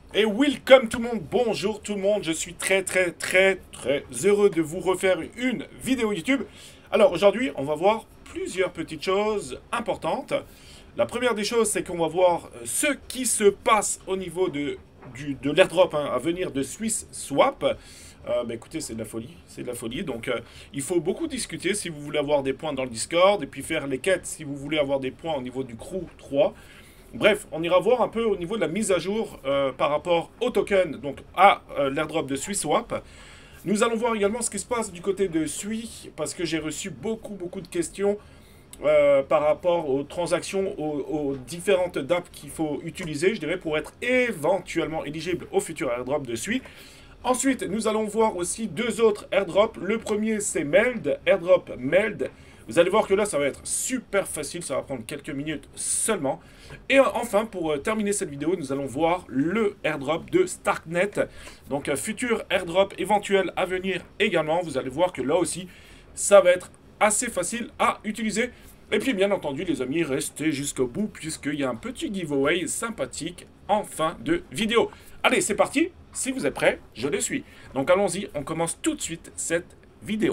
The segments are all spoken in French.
Et welcome tout le monde, bonjour tout le monde, je suis très heureux de vous refaire une vidéo YouTube. Alors aujourd'hui, on va voir plusieurs petites choses importantes. La première des choses, c'est qu'on va voir ce qui se passe au niveau de l'airdrop à venir de SwissSwap. Écoutez, c'est de la folie, c'est de la folie. Donc il faut beaucoup discuter si vous voulez avoir des points dans le Discord, et puis faire les quêtes si vous voulez avoir des points au niveau du crew 3. Bref, on ira voir un peu au niveau de la mise à jour par rapport au token, donc à l'airdrop de SwissSwap. Nous allons voir également ce qui se passe du côté de Sui, parce que j'ai reçu beaucoup de questions par rapport aux transactions, aux différentes DApps qu'il faut utiliser, je dirais, pour être éventuellement éligible au futur airdrop de Sui. Ensuite, nous allons voir aussi deux autres airdrops. Le premier, c'est Meld, airdrop Meld. Vous allez voir que là, ça va être super facile, ça va prendre quelques minutes seulement. Et enfin, pour terminer cette vidéo, nous allons voir le airdrop de Starknet. Donc, futur airdrop éventuel à venir également. Vous allez voir que là aussi, ça va être assez facile à utiliser. Et puis, bien entendu, les amis, restez jusqu'au bout, puisqu'il y a un petit giveaway sympathique en fin de vidéo. Allez, c'est parti. Si vous êtes prêts, je le suis. Donc, allons-y, on commence tout de suite cette vidéo.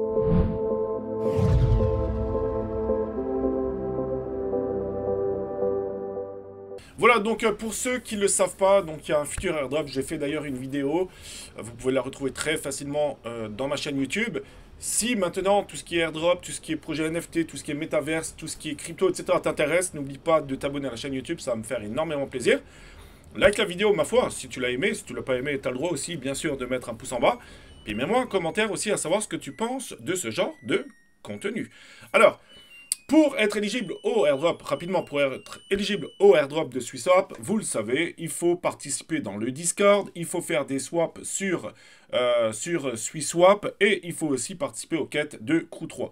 Voilà, donc pour ceux qui ne le savent pas, donc il y a un futur airdrop, j'ai fait d'ailleurs une vidéo, vous pouvez la retrouver très facilement dans ma chaîne YouTube. Si maintenant tout ce qui est airdrop, tout ce qui est projet NFT, tout ce qui est métaverse, tout ce qui est crypto, etc. t'intéresse, n'oublie pas de t'abonner à la chaîne YouTube, ça va me faire énormément plaisir. Like la vidéo, ma foi, si tu l'as aimé, si tu l'as pas aimé, tu as le droit aussi, bien sûr, de mettre un pouce en bas. Puis mets-moi un commentaire aussi à savoir ce que tu penses de ce genre de contenu. Alors, pour être éligible au airdrop, rapidement, pour être éligible au airdrop de SwissSwap, vous le savez, il faut participer dans le Discord, il faut faire des swaps sur SwissSwap et il faut aussi participer aux quêtes de Crew 3.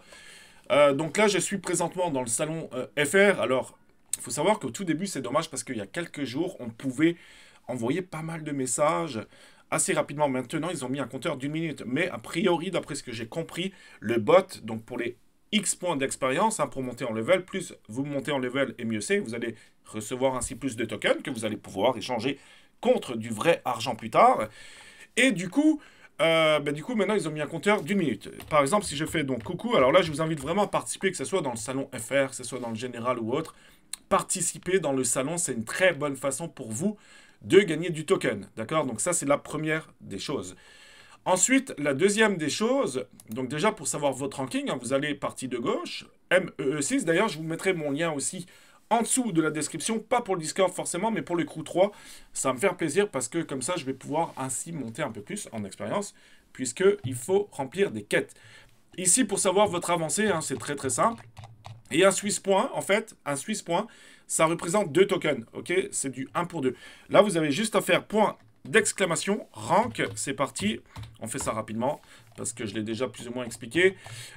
Donc là, je suis présentement dans le salon FR. Alors, il faut savoir qu'au tout début, c'est dommage parce qu'il y a quelques jours, on pouvait envoyer pas mal de messages assez rapidement. Maintenant, ils ont mis un compteur d'une minute. Mais a priori, d'après ce que j'ai compris, le bot, donc pour les X points d'expérience pour monter en level. Plus vous montez en level et mieux c'est. Vous allez recevoir ainsi plus de tokens que vous allez pouvoir échanger contre du vrai argent plus tard. Et du coup, maintenant ils ont mis un compteur d'une minute. Par exemple, si je fais donc coucou, alors là je vous invite vraiment à participer, que ce soit dans le salon FR, que ce soit dans le général ou autre. Participer dans le salon, c'est une très bonne façon pour vous de gagner du token. D'accord? Donc ça, c'est la première des choses. Ensuite, la deuxième des choses, donc déjà pour savoir votre ranking, vous allez partie de gauche, MEE6. D'ailleurs, je vous mettrai mon lien aussi en dessous de la description, pas pour le Discord forcément, mais pour le crew 3. Ça va me faire plaisir parce que comme ça, je vais pouvoir ainsi monter un peu plus en expérience, puisqu'il faut remplir des quêtes. Ici, pour savoir votre avancée, c'est très simple. Et un Swiss point, en fait, un Swiss point, ça représente 2 tokens, ok? C'est du 1 pour 2. Là, vous avez juste à faire point d'exclamation, rank, c'est parti. On fait ça rapidement, parce que je l'ai déjà plus ou moins expliqué.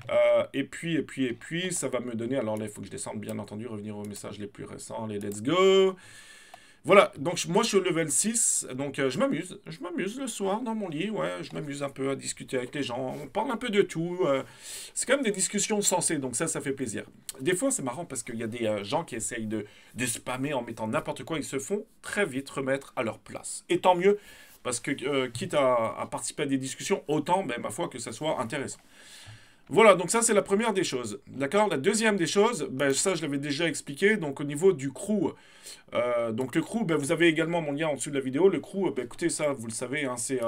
Et puis, ça va me donner... Alors là, il faut que je descende, bien entendu, revenir aux messages les plus récents. Allez, let's go. Voilà, donc moi je suis au level 6, donc je m'amuse le soir dans mon lit, ouais, je m'amuse un peu à discuter avec les gens, on parle un peu de tout, c'est quand même des discussions sensées, donc ça fait plaisir. Des fois c'est marrant parce qu'il y a des gens qui essayent de spammer en mettant n'importe quoi, ils se font très vite remettre à leur place. Et tant mieux, parce que quitte à participer à des discussions, autant, ma foi, que ça soit intéressant. Voilà, donc ça c'est la première des choses, d'accord? La deuxième des choses, ça je l'avais déjà expliqué, donc au niveau du crew, donc le crew, vous avez également mon lien en dessous de la vidéo, le crew, écoutez ça, vous le savez, c'est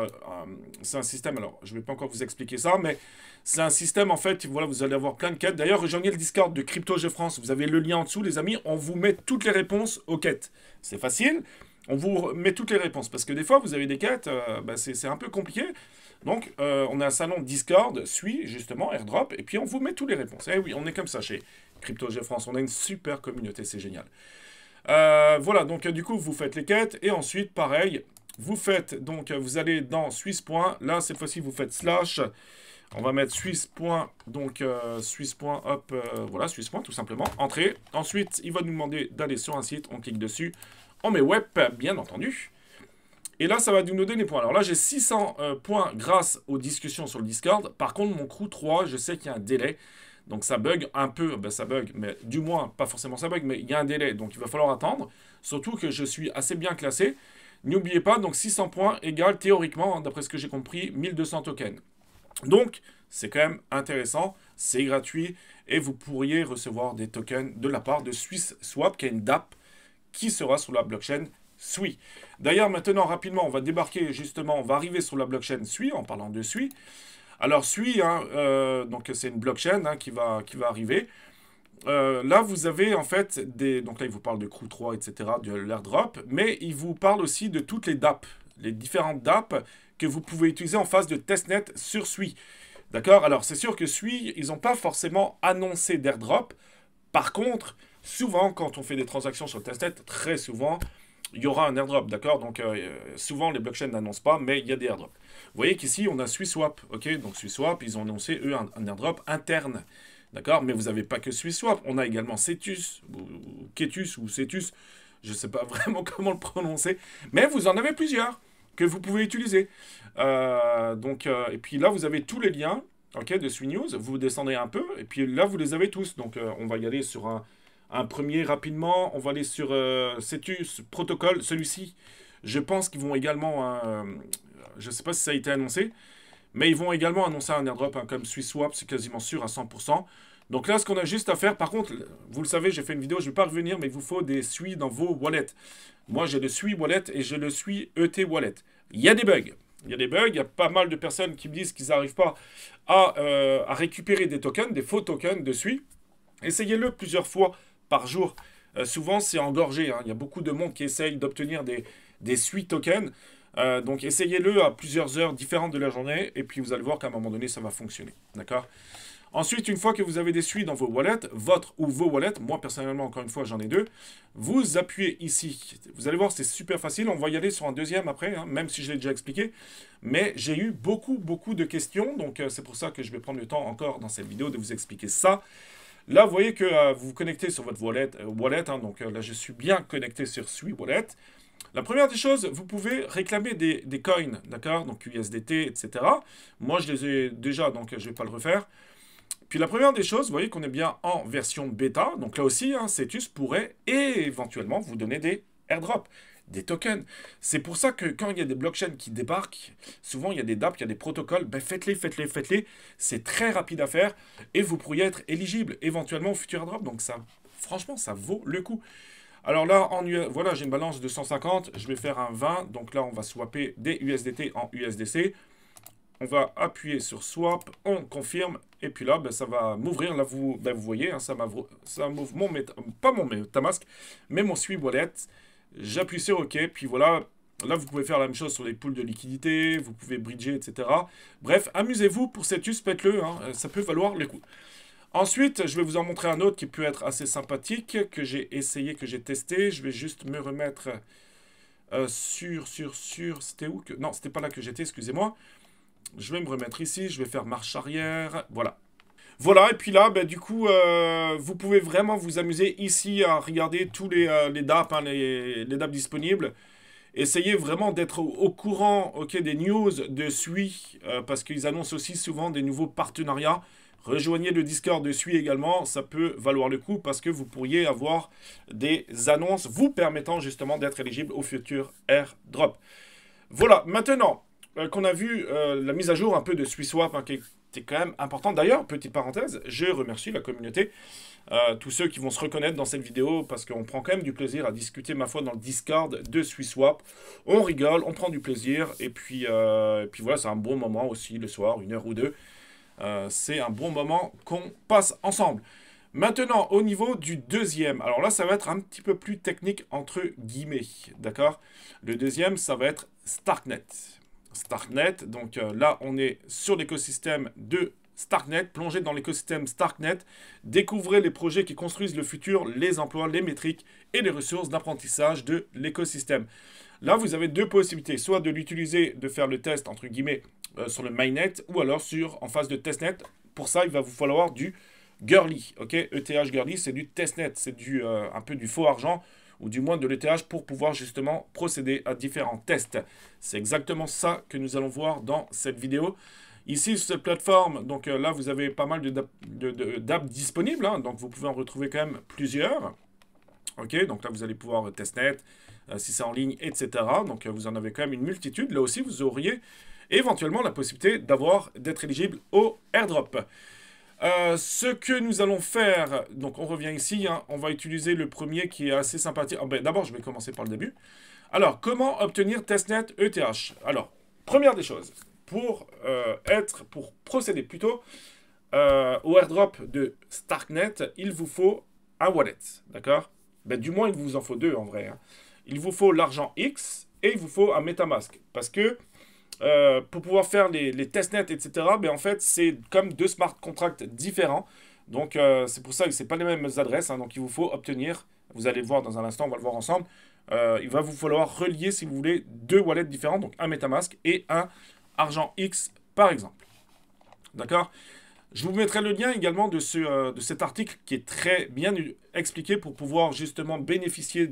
un système, alors je ne vais pas encore vous expliquer ça, mais c'est un système en fait, voilà, vous allez avoir plein de quêtes, d'ailleurs rejoignez le Discord de CryptoG France, vous avez le lien en dessous les amis, on vous met toutes les réponses aux quêtes, c'est facile. On vous met toutes les réponses, parce que des fois, vous avez des quêtes, c'est un peu compliqué. Donc, on a un salon Discord, suit justement, airdrop, et puis on vous met toutes les réponses. Eh oui, on est comme ça chez CryptoG France, on a une super communauté, c'est génial. Voilà, donc du coup, vous faites les quêtes, et ensuite, pareil, vous faites, donc vous allez dans Swiss. Là, cette fois-ci, vous faites slash, on va mettre Swiss. Donc Swiss. Hop, voilà, Swiss. Tout simplement, entrée. Ensuite, il va nous demander d'aller sur un site, on clique dessus. On met web, bien entendu. Et là, ça va nous donner des points. Alors là, j'ai 600 points grâce aux discussions sur le Discord. Par contre, mon crew 3, je sais qu'il y a un délai. Donc ça bug un peu. Ça bug, mais du moins, pas forcément ça bug, mais il y a un délai. Donc il va falloir attendre. Surtout que je suis assez bien classé. N'oubliez pas, donc 600 points égale théoriquement, hein, d'après ce que j'ai compris, 1200 tokens. Donc, c'est quand même intéressant, c'est gratuit, et vous pourriez recevoir des tokens de la part de SwissSwap, qui est une DApp, qui sera sur la blockchain Sui. D'ailleurs, maintenant, rapidement, on va débarquer, justement, on va arriver sur la blockchain Sui, en parlant de Sui. Alors, Sui, hein, donc c'est une blockchain hein, qui va arriver. Là, vous avez en fait des... Donc là, il vous parle de Crew 3, etc., de l'airdrop, mais il vous parle aussi de toutes les DApp, les différentes DApp que vous pouvez utiliser en phase de testnet sur Sui. D'accord? Alors, c'est sûr que Sui, ils n'ont pas forcément annoncé d'airdrop. Par contre, souvent, quand on fait des transactions sur le testnet, très souvent, il y aura un airdrop, d'accord? Donc, souvent, les blockchains n'annoncent pas, mais il y a des airdrops. Vous voyez qu'ici, on a SwissSwap, ok? Donc, SwissSwap, ils ont annoncé, eux, un airdrop interne. D'accord? Mais vous n'avez pas que SwissSwap. On a également Cetus, ou Ketus, ou Cetus. Je ne sais pas vraiment comment le prononcer. Mais vous en avez plusieurs que vous pouvez utiliser. Et puis là, vous avez tous les liens ok, de SwiNews. Vous descendez un peu. Et puis là, vous les avez tous. Donc, on va y aller sur un premier rapidement. On va aller sur Cetus Protocol. Celui-ci, je pense qu'ils vont également... je ne sais pas si ça a été annoncé. Mais ils vont également annoncer un airdrop, hein, comme SwissSwap, c'est quasiment sûr à 100%. Donc là, ce qu'on a juste à faire, par contre, vous le savez, j'ai fait une vidéo, je ne vais pas revenir, mais il vous faut des Sui dans vos wallets. Moi, j'ai le Sui Wallet et j'ai le Sui ET Wallet. Il y a des bugs. Il y a des bugs, il y a pas mal de personnes qui me disent qu'ils n'arrivent pas à récupérer des tokens, des faux tokens de Sui. Essayez-le plusieurs fois par jour. Souvent, c'est engorgé. Hein. Il y a beaucoup de monde qui essaye d'obtenir des Sui tokens. Donc essayez-le à plusieurs heures différentes de la journée et puis vous allez voir qu'à un moment donné ça va fonctionner, d'accord? Ensuite, une fois que vous avez des Sui dans vos wallets, votre ou vos wallets, moi personnellement encore une fois j'en ai deux, vous appuyez ici, vous allez voir c'est super facile, on va y aller sur un deuxième après, hein, même si je l'ai déjà expliqué, mais j'ai eu beaucoup de questions, donc c'est pour ça que je vais prendre le temps encore dans cette vidéo de vous expliquer ça. Là vous voyez que vous vous connectez sur votre wallet, hein, donc là je suis bien connecté sur Sui Wallet. La première des choses, vous pouvez réclamer des coins, d'accord? Donc USDT, etc. Moi, je les ai déjà, donc je ne vais pas le refaire. Puis la première des choses, vous voyez qu'on est bien en version bêta. Donc là aussi, hein, Cetus pourrait éventuellement vous donner des airdrops, des tokens. C'est pour ça que quand il y a des blockchains qui débarquent, souvent il y a des dApps, il y a des protocoles, ben faites-les. C'est très rapide à faire et vous pourriez être éligible éventuellement au futur airdrop. Donc ça, franchement, ça vaut le coup. Alors là, voilà, j'ai une balance de 150, je vais faire un 20, donc là, on va swapper des USDT en USDC. On va appuyer sur Swap, on confirme, et puis là, ben, ça va m'ouvrir. Là, vous voyez, hein, ça m'ouvre pas mon MetaMask, mais mon Sui Wallet. J'appuie sur OK, puis voilà. Là, vous pouvez faire la même chose sur les pools de liquidité, vous pouvez bridger, etc. Bref, amusez-vous pour Cetus, faites-le, hein, ça peut valoir le coup. Ensuite, je vais vous en montrer un autre qui peut être assez sympathique, que j'ai essayé, que j'ai testé. Je vais juste me remettre c'était où que... Non, c'était pas là que j'étais, excusez-moi. Je vais me remettre ici, je vais faire marche arrière, voilà. Voilà, et puis là, ben, du coup, vous pouvez vraiment vous amuser ici à regarder tous les dApps, hein, les dApps disponibles. Essayez vraiment d'être au courant des news de Sui, parce qu'ils annoncent aussi souvent des nouveaux partenariats. Rejoignez le Discord de Sui également, ça peut valoir le coup parce que vous pourriez avoir des annonces vous permettant justement d'être éligible au futur airdrop. Voilà, maintenant qu'on a vu la mise à jour un peu de SwissSwap, hein, qui était quand même importante. D'ailleurs, petite parenthèse, je remercie la communauté, tous ceux qui vont se reconnaître dans cette vidéo parce qu'on prend quand même du plaisir à discuter, ma foi, dans le Discord de SwissSwap. On rigole, on prend du plaisir et puis voilà, c'est un bon moment aussi le soir, 1 heure ou 2. C'est un bon moment qu'on passe ensemble. Maintenant, au niveau du deuxième, alors là, ça va être un petit peu plus technique entre guillemets, d'accord? Le deuxième, ça va être Starknet. Starknet, donc là, on est sur l'écosystème de Starknet, plongez dans l'écosystème Starknet, découvrez les projets qui construisent le futur, les emplois, les métriques et les ressources d'apprentissage de l'écosystème. Là, vous avez deux possibilités, soit de l'utiliser, de faire le test, entre guillemets, sur le mainnet, ou alors en phase de testnet. Pour ça, il va vous falloir du Girly, ok? ETH Girly, c'est du testnet, c'est un peu du faux argent, ou du moins de l'ETH pour pouvoir justement procéder à différents tests. C'est exactement ça que nous allons voir dans cette vidéo. Ici, sur cette plateforme, donc là, vous avez pas mal d'apps disponibles, hein, donc vous pouvez en retrouver quand même plusieurs. Ok, donc là, vous allez pouvoir testnet, si c'est en ligne, etc. Donc vous en avez quand même une multitude. Là aussi, vous auriez éventuellement la possibilité d'être éligible au airdrop. Ce que nous allons faire, donc on revient ici, hein, on va utiliser le premier qui est assez sympathique. Oh, ben, d'abord, je vais commencer par le début. Alors, comment obtenir testnet ETH? Alors, première des choses, pour procéder plutôt au airdrop de Starknet, il vous faut un wallet, d'accord? Ben, du moins, il vous en faut deux en vrai. Hein. Il vous faut l'argent X et il vous faut un MetaMask. Parce que pour pouvoir faire les testnets, etc., ben, en fait, c'est comme deux smart contracts différents. Donc, c'est pour ça que ce pas les mêmes adresses. Hein, donc, il vous faut obtenir, vous allez le voir dans un instant, on va le voir ensemble. Il va vous falloir relier, si vous voulez, deux wallets différents. Donc, un MetaMask et un Argent X, par exemple. D'accord? Je vous mettrai le lien également de cet article qui est très bien expliqué pour pouvoir justement bénéficier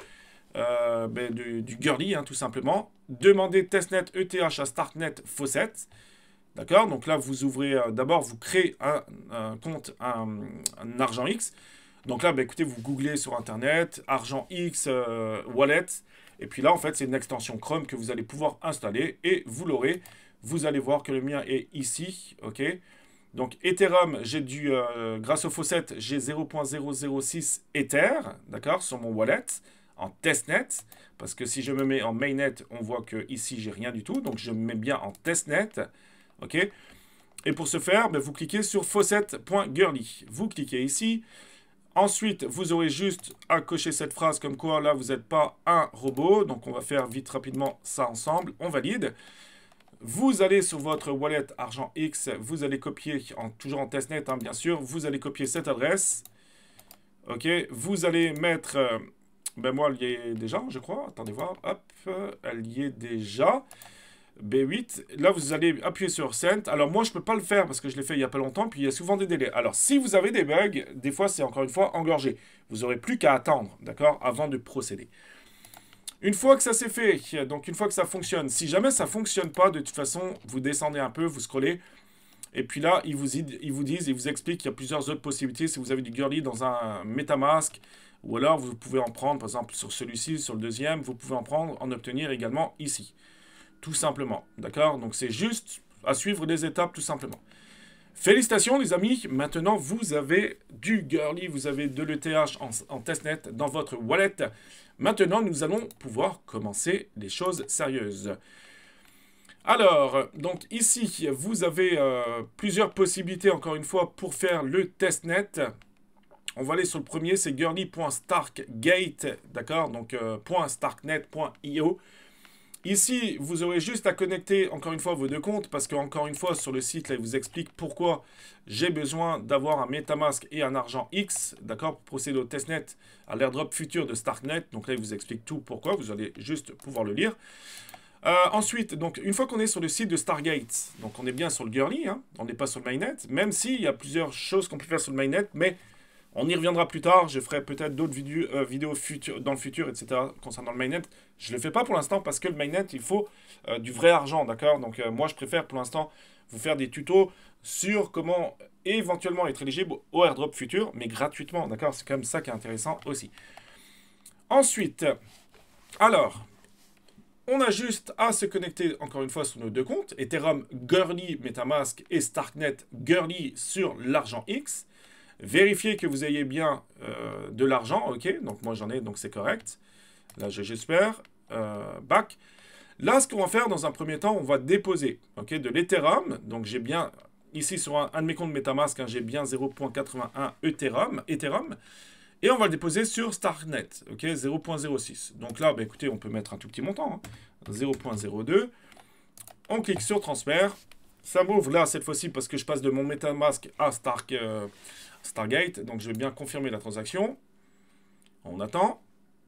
du girly, hein, tout simplement. Demandez testnet ETH à Starknet Faucet. D'accord? Donc là, vous ouvrez, d'abord, vous créez un compte, un Argent X. Donc là, écoutez, vous googlez sur Internet, Argent X Wallet. Et puis là, en fait, c'est une extension Chrome que vous allez pouvoir installer et vous l'aurez. Vous allez voir que le mien est ici, ok? Donc Ethereum, grâce au Faucet, j'ai 0.006 Ether, d'accord, sur mon wallet, en testnet, parce que si je me mets en mainnet, on voit que ici j'ai rien du tout, donc je me mets bien en testnet, ok? Et pour ce faire, vous cliquez sur faucet.girly, vous cliquez ici. Ensuite, vous aurez juste à cocher cette phrase comme quoi là, vous n'êtes pas un robot. Donc, on va faire vite, rapidement ça ensemble. On valide. Vous allez sur votre wallet Argent X. Vous allez copier, toujours en testnet, hein, bien sûr. Vous allez copier cette adresse. OK. Vous allez mettre... moi, elle y est déjà, je crois. Attendez voir. Hop. Elle y est déjà. B8, là vous allez appuyer sur Send. Alors moi je peux pas le faire parce que je l'ai fait il y a pas longtemps, puis il y a souvent des délais. Alors si vous avez des bugs, des fois c'est encore une fois engorgé. Vous aurez plus qu'à attendre, d'accord, avant de procéder. Une fois que ça c'est fait, donc une fois que ça fonctionne, si jamais ça fonctionne pas, de toute façon, vous descendez un peu, vous scrollez, et puis là ils vous expliquent qu'il y a plusieurs autres possibilités. Si vous avez du girly dans un MetaMask, ou alors vous pouvez en prendre, par exemple sur celui-ci, sur le deuxième, vous pouvez en obtenir également ici. Tout simplement, d'accord? Donc c'est juste à suivre les étapes, tout simplement. Félicitations les amis, maintenant vous avez du girly, vous avez de l'ETH en testnet dans votre wallet. Maintenant nous allons pouvoir commencer les choses sérieuses. Alors, donc ici vous avez plusieurs possibilités encore une fois pour faire le testnet. On va aller sur le premier, c'est girly.starkgate, d'accord? Donc .starknet.io. Ici, vous aurez juste à connecter, encore une fois, vos deux comptes, parce qu'encore une fois, sur le site, là, il vous explique pourquoi j'ai besoin d'avoir un MetaMask et un Argent X, d'accord, pour procéder au testnet à l'airdrop futur de Starknet. Donc là, il vous explique tout pourquoi, vous allez juste pouvoir le lire. Ensuite, donc, une fois qu'on est sur le site de Stargate, donc on est bien sur le girly, hein, on n'est pas sur le mainnet, même s'il y a plusieurs choses qu'on peut faire sur le mainnet, mais... on y reviendra plus tard, je ferai peut-être d'autres vidéos dans le futur, etc. concernant le mainnet. Je ne le fais pas pour l'instant parce que le mainnet, il faut du vrai argent, d'accord? Donc moi, je préfère pour l'instant vous faire des tutos sur comment éventuellement être éligible au airdrop futur, mais gratuitement, d'accord? C'est quand même ça qui est intéressant aussi. Ensuite, alors, on a juste à se connecter encore une fois sur nos deux comptes, Ethereum Girly MetaMask et Starknet Girly sur l'Argent X. Vérifiez que vous ayez bien de l'argent, ok, donc moi j'en ai, donc c'est correct. Là j'espère, back. Là ce qu'on va faire dans un premier temps, on va déposer de l'Ethereum, donc j'ai bien, ici sur un de mes comptes MetaMask, hein, j'ai bien 0.81 Ethereum, et on va le déposer sur Starknet, ok, 0.06. Donc là, écoutez, on peut mettre un tout petit montant, hein, 0.02, on clique sur transfert, ça m'ouvre là cette fois-ci parce que je passe de mon MetaMask à Stargate, donc je vais bien confirmer la transaction. On attend.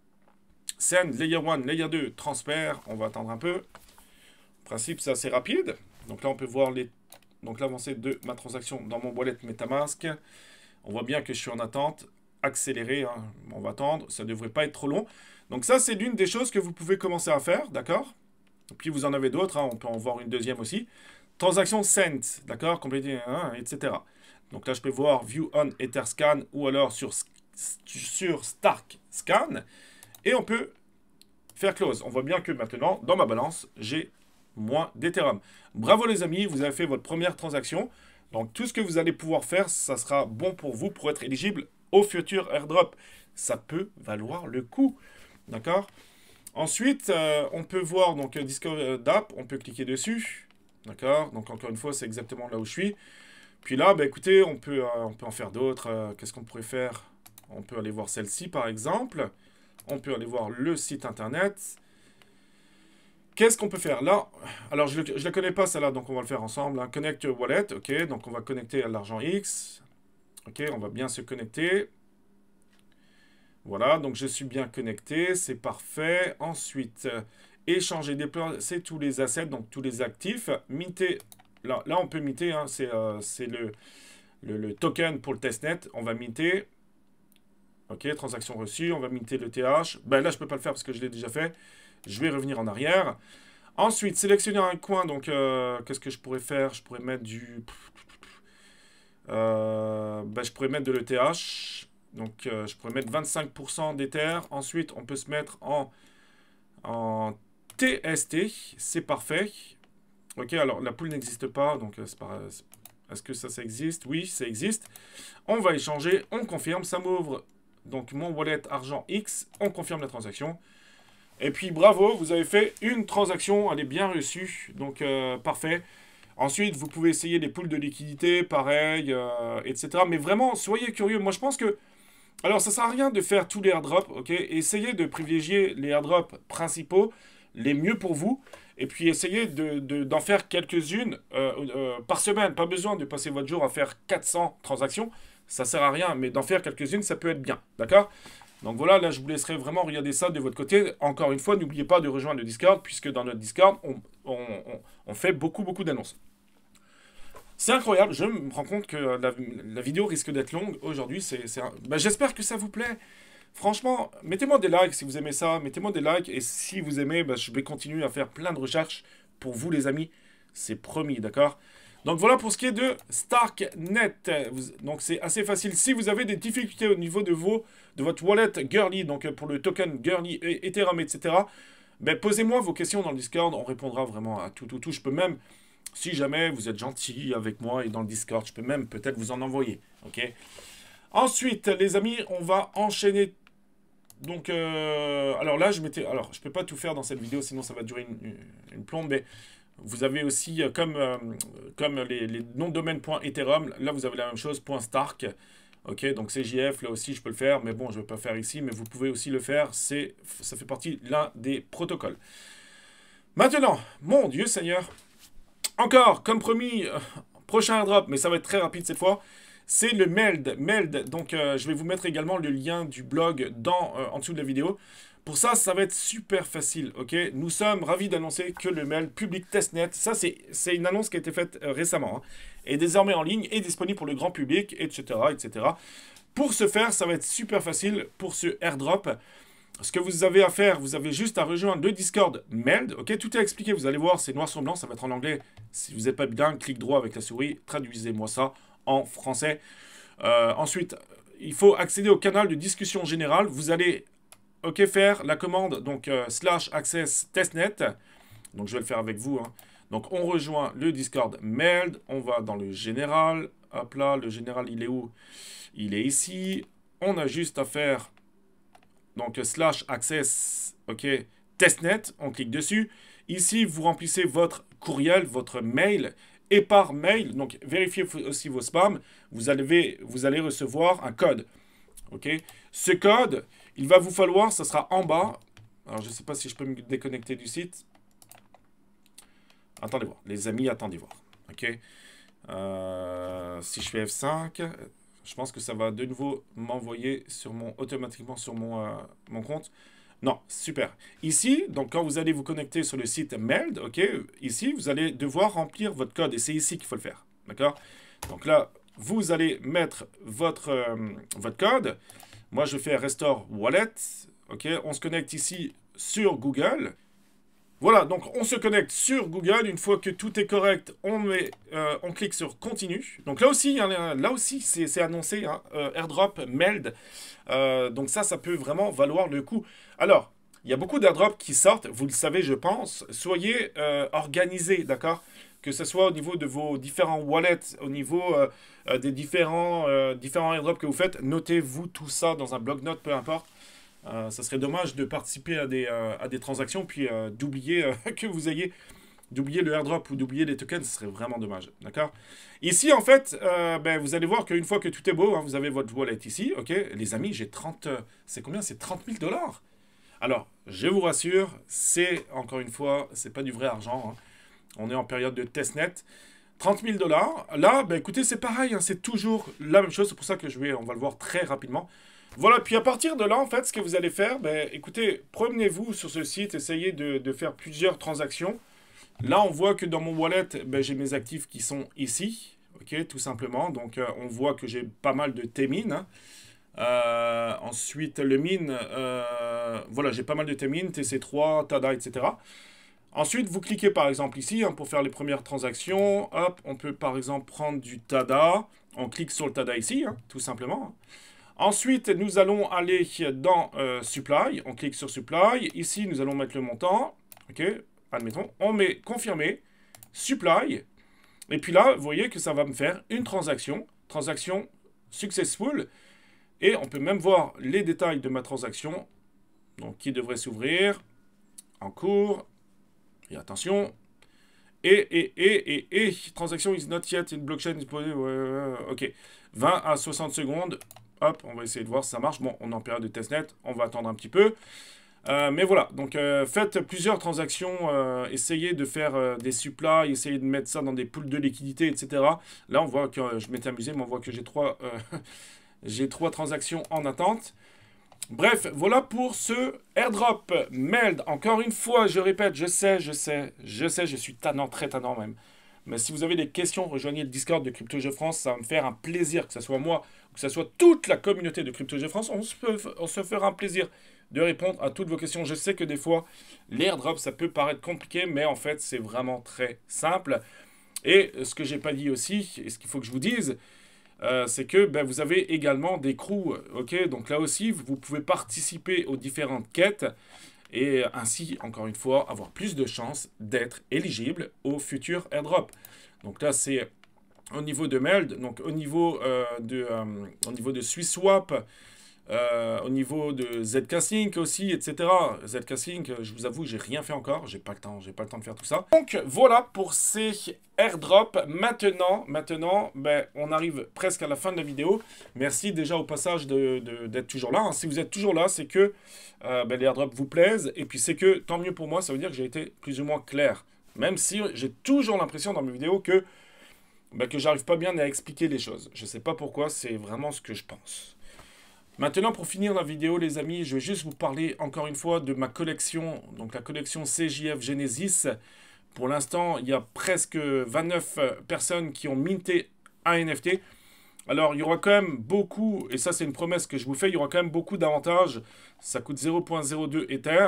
Send, Layer 1, Layer 2, transfert. On va attendre un peu. En principe, c'est assez rapide. Donc là, on peut voir l'avancée de ma transaction dans mon wallet MetaMask. On voit bien que je suis en attente. Accéléré, hein. On va attendre. Ça ne devrait pas être trop long. Donc ça, c'est l'une des choses que vous pouvez commencer à faire, d'accord? Puis vous en avez d'autres, hein. On peut en voir une deuxième aussi. Transaction sent, d'accord? Compléter, hein, etc. Donc là, je peux voir View on Etherscan ou alors sur Stark Scan. Et on peut faire close. On voit bien que maintenant, dans ma balance, j'ai moins d'Ethereum. Bravo les amis, vous avez fait votre première transaction. Donc tout ce que vous allez pouvoir faire, ça sera bon pour vous pour être éligible au futur airdrop. Ça peut valoir le coup. D'accord? Ensuite, on peut voir donc Discord d'app, on peut cliquer dessus. D'accord? Donc encore une fois, c'est exactement là où je suis. Puis là, bah, écoutez, on peut en faire d'autres. Qu'est-ce qu'on pourrait faire? On peut aller voir celle-ci par exemple. On peut aller voir le site internet. Qu'est-ce qu'on peut faire là? Alors, je ne la connais pas celle-là, donc on va le faire ensemble. Hein. Connect Wallet, ok. Donc, on va connecter à l'argent X. Ok, on va bien se connecter. Voilà, donc je suis bien connecté, c'est parfait. Ensuite, échanger, déplacer tous les assets, donc tous les actifs. Minter, là on peut minter, hein, c'est le token pour le testnet. On va minter. Ok, transaction reçue, on va minter le TH. Ben là, je ne peux pas le faire parce que je l'ai déjà fait. Je vais revenir en arrière. Ensuite, sélectionner un coin. Donc, qu'est-ce que je pourrais faire? Je pourrais mettre du... je pourrais mettre de l'ETH. Donc, je pourrais mettre 25% d'Ether. Ensuite, on peut se mettre en TST. C'est parfait. Ok, alors, la pool n'existe pas. Donc, c'est pas... Est-ce que ça existe? Oui, ça existe. On va échanger. On confirme. Ça m'ouvre donc mon wallet argent X. On confirme la transaction. Et puis, bravo, vous avez fait une transaction. Elle est bien reçue. Donc, parfait. Ensuite, vous pouvez essayer les pools de liquidité, pareil, etc. Mais vraiment, soyez curieux. Moi, je pense que... Alors, ça ne sert à rien de faire tous les airdrops, ok? Essayez de privilégier les airdrops principaux, les mieux pour vous. Et puis, essayez d'en faire quelques-unes par semaine. Pas besoin de passer votre jour à faire 400 transactions. Ça ne sert à rien, mais d'en faire quelques-unes, ça peut être bien. D'accord? Donc voilà, là, je vous laisserai vraiment regarder ça de votre côté. Encore une fois, n'oubliez pas de rejoindre le Discord, puisque dans notre Discord, on fait beaucoup d'annonces. C'est incroyable, je me rends compte que la vidéo risque d'être longue aujourd'hui. J'espère que ça vous plaît. Franchement, mettez-moi des likes si vous aimez ça. Mettez-moi des likes. Et si vous aimez, je vais continuer à faire plein de recherches pour vous, les amis. C'est promis, d'accord? Donc voilà pour ce qui est de Starknet. Donc c'est assez facile. Si vous avez des difficultés au niveau de votre wallet Girly, donc pour le token Girly, Ethereum, etc., posez-moi vos questions dans le Discord. On répondra vraiment à tout. Je peux même... Si jamais vous êtes gentil avec moi et dans le Discord, je peux même peut-être vous en envoyer. Ok. Ensuite, les amis, on va enchaîner. Donc, alors là, je peux pas tout faire dans cette vidéo, sinon ça va durer une plombe. Mais vous avez aussi, comme les noms de domaine .ethereum, là vous avez la même chose, .stark. Ok, donc CJF, là aussi je peux le faire, mais bon, je ne vais pas faire ici, mais vous pouvez aussi le faire. Ça fait partie de l'un des protocoles. Maintenant, mon Dieu Seigneur. Encore, comme promis, prochain airdrop, mais ça va être très rapide cette fois, c'est le Meld. Donc, je vais vous mettre également le lien du blog en dessous de la vidéo. Pour ça, ça va être super facile, ok? Nous sommes ravis d'annoncer que le Meld Public Testnet, ça c'est une annonce qui a été faite récemment, hein, est désormais en ligne et disponible pour le grand public, etc., etc. Pour ce faire, ça va être super facile pour ce airdrop. Ce que vous avez à faire, vous avez juste à rejoindre le Discord Meld. Ok, tout est expliqué, vous allez voir, c'est noir sur blanc, ça va être en anglais. Si vous n'êtes pas bien, clic droit avec la souris, traduisez-moi ça en français. Ensuite, il faut accéder au canal de discussion générale. Vous allez faire la commande, donc /access testnet. Donc je vais le faire avec vous. Hein. Donc on rejoint le Discord Meld, on va dans le général. Hop là, le général, il est où? Il est ici. On a juste à faire... Donc, /access, ok, testnet, on clique dessus. Ici, vous remplissez votre courriel, votre mail. Et par mail, donc vérifiez aussi vos spams, vous allez recevoir un code. Ok. Ce code, il va vous falloir, ça sera en bas. Alors, je ne sais pas si je peux me déconnecter du site. Attendez voir, les amis, attendez voir. Ok. Si je fais F5... Je pense que ça va de nouveau m'envoyer automatiquement sur mon compte. Non, super. Ici, donc quand vous allez vous connecter sur le site Meld, ok, ici, vous allez devoir remplir votre code. Et c'est ici qu'il faut le faire. D'accord? Donc là, vous allez mettre votre code. Moi, je fais Restore Wallet. Ok, on se connecte ici sur Google. Voilà, donc on se connecte sur Google. Une fois que tout est correct, on clique sur Continue. Donc là aussi, c'est annoncé, hein, airdrop Meld. Donc ça peut vraiment valoir le coup. Alors, il y a beaucoup d'airdrops qui sortent, vous le savez, je pense. Soyez organisés, d'accord? Que ce soit au niveau de vos différents wallets, au niveau des différents airdrops que vous faites, notez-vous tout ça dans un bloc-notes, peu importe. Ça serait dommage de participer à des transactions, puis d'oublier que vous ayez d'oublier le airdrop ou d'oublier les tokens, ce serait vraiment dommage, d'accord? Ici, en fait, ben, vous allez voir qu'une fois que tout est beau, hein, vous avez votre wallet ici, ok? Les amis, j'ai 30... c'est combien? C'est 30 000 $. Alors, je vous rassure, c'est, encore une fois, c'est pas du vrai argent, hein. On est en période de testnet. 30 000 $. Là, ben, écoutez, c'est pareil, hein, c'est toujours la même chose, c'est pour ça que on va le voir très rapidement. Voilà, puis à partir de là, en fait, ce que vous allez faire, ben, écoutez, promenez-vous sur ce site, essayez de faire plusieurs transactions. Là, on voit que dans mon wallet, ben, j'ai mes actifs qui sont ici, ok, tout simplement. Donc, on voit que j'ai pas mal de T-min. Hein. Ensuite, le min, voilà, j'ai pas mal de T-min, TC3, TADA, etc. Ensuite, vous cliquez par exemple ici hein, pour faire les premières transactions. Hop, on peut par exemple prendre du TADA. On clique sur le TADA ici, hein, tout simplement. Ensuite, nous allons aller dans Supply. On clique sur Supply. Ici, nous allons mettre le montant. Ok. Admettons, on met confirmer, supply, et puis là, vous voyez que ça va me faire une transaction successful, et on peut même voir les détails de ma transaction, donc qui devrait s'ouvrir, en cours, et attention, et transaction is not yet in blockchain, ok, 20 à 60 secondes, hop, on va essayer de voir si ça marche, bon, on est en période de testnet, on va attendre un petit peu, mais voilà, donc faites plusieurs transactions, essayez de faire des supplies, essayez de mettre ça dans des pools de liquidité, etc. Là, on voit que je m'étais amusé, mais on voit que j'ai j'ai 3 transactions en attente. Bref, voilà pour ce airdrop Meld. Encore une fois, je répète, je sais, je suis tannant, très tannant même. Mais si vous avez des questions, rejoignez le Discord de CryptoJeux France, ça va me faire un plaisir, que ce soit moi, ou que ce soit toute la communauté de CryptoJeux France, on se fera un plaisir de répondre à toutes vos questions. Je sais que des fois, l'airdrop, ça peut paraître compliqué, mais en fait, c'est vraiment très simple. Et ce que j'ai pas dit aussi, et ce qu'il faut que je vous dise, c'est que ben, vous avez également des crews, ok? Donc là aussi, vous pouvez participer aux différentes quêtes, et ainsi, encore une fois, avoir plus de chances d'être éligible au futur airdrop. Donc là, c'est au niveau de Meld, donc au niveau de SwissSwap, au niveau de ZK-Sync aussi, etc. ZK-Sync, je vous avoue, j'ai rien fait encore, j'ai pas le temps de faire tout ça. Donc voilà pour ces airdrops. Maintenant, ben, on arrive presque à la fin de la vidéo. Merci déjà au passage d'être toujours là. Hein. Si vous êtes toujours là, c'est que ben, les airdrops vous plaisent, et puis c'est que tant mieux pour moi, ça veut dire que j'ai été plus ou moins clair. Même si j'ai toujours l'impression dans mes vidéos que j'arrive pas bien à expliquer les choses. Je sais pas pourquoi, c'est vraiment ce que je pense. Maintenant, pour finir la vidéo, les amis, je vais juste vous parler encore une fois de ma collection, donc la collection CJF Genesis. Pour l'instant, il y a presque 29 personnes qui ont minté un NFT. Alors, il y aura quand même beaucoup, et ça c'est une promesse que je vous fais, il y aura quand même beaucoup d'avantages. Ça coûte 0.02 Ether.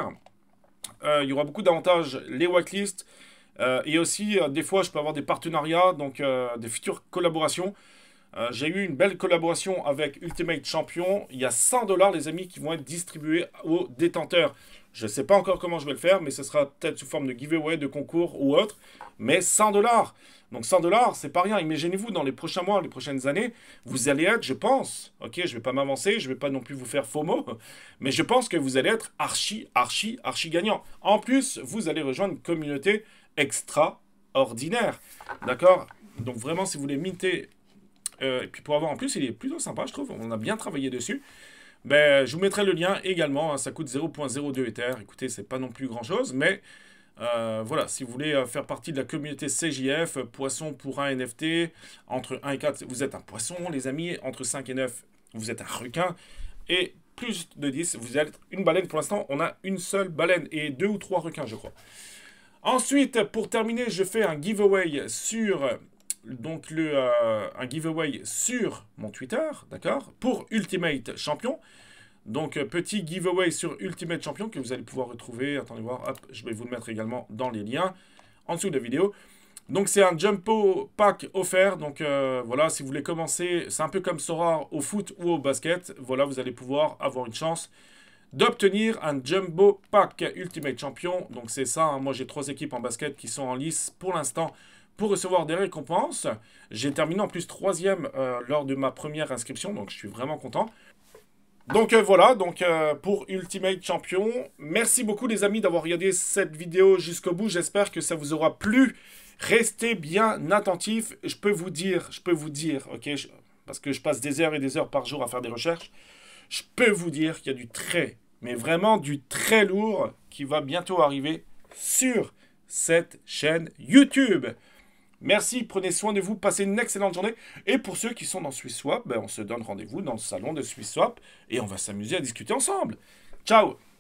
Il y aura beaucoup d'avantages, les whitelists. Et aussi, des fois, je peux avoir des partenariats, donc des futures collaborations. J'ai eu une belle collaboration avec Ultimate Champion. Il y a 100 $, les amis, qui vont être distribués aux détenteurs. Je ne sais pas encore comment je vais le faire, mais ce sera peut-être sous forme de giveaway, de concours ou autre. Mais 100 $. Donc 100 $, c'est pas rien. Imaginez-vous, dans les prochains mois, les prochaines années, vous allez être, je pense, ok, je ne vais pas m'avancer, je ne vais pas non plus vous faire FOMO, mais je pense que vous allez être archi gagnant. En plus, vous allez rejoindre une communauté extraordinaire. D'accord? Donc vraiment, si vous voulez minter... et puis pour avoir, en plus, il est plutôt sympa, je trouve. On a bien travaillé dessus. Ben, je vous mettrai le lien également. Hein, ça coûte 0.02 Ether. Écoutez, c'est pas non plus grand-chose. Mais voilà, si vous voulez faire partie de la communauté CJF, poisson pour un NFT, entre 1 et 4, vous êtes un poisson, les amis. Entre 5 et 9, vous êtes un requin. Et plus de 10, vous êtes une baleine. Pour l'instant, on a une seule baleine et 2 ou 3 requins, je crois. Ensuite, pour terminer, je fais un giveaway sur... donc un giveaway sur mon Twitter, d'accord, pour Ultimate Champion. Donc petit giveaway sur Ultimate Champion que vous allez pouvoir retrouver, attendez voir, hop, je vais vous le mettre également dans les liens en dessous de la vidéo. Donc c'est un Jumbo Pack offert, donc voilà, si vous voulez commencer, c'est un peu comme Sora au foot ou au basket, voilà, vous allez pouvoir avoir une chance d'obtenir un Jumbo Pack Ultimate Champion. Donc c'est ça, hein. Moi j'ai 3 équipes en basket qui sont en lice pour l'instant pour recevoir des récompenses. J'ai terminé en plus 3e lors de ma première inscription, donc je suis vraiment content. Donc voilà, pour Ultimate Champion, merci beaucoup les amis d'avoir regardé cette vidéo jusqu'au bout. J'espère que ça vous aura plu. Restez bien attentifs. Je peux vous dire, ok, parce que je passe des heures et des heures par jour à faire des recherches. Je peux vous dire qu'il y a du très, mais vraiment du très lourd qui va bientôt arriver sur cette chaîne YouTube. Merci, prenez soin de vous, passez une excellente journée. Et pour ceux qui sont dans SwissSwap, on se donne rendez-vous dans le salon de SwissSwap et on va s'amuser à discuter ensemble. Ciao!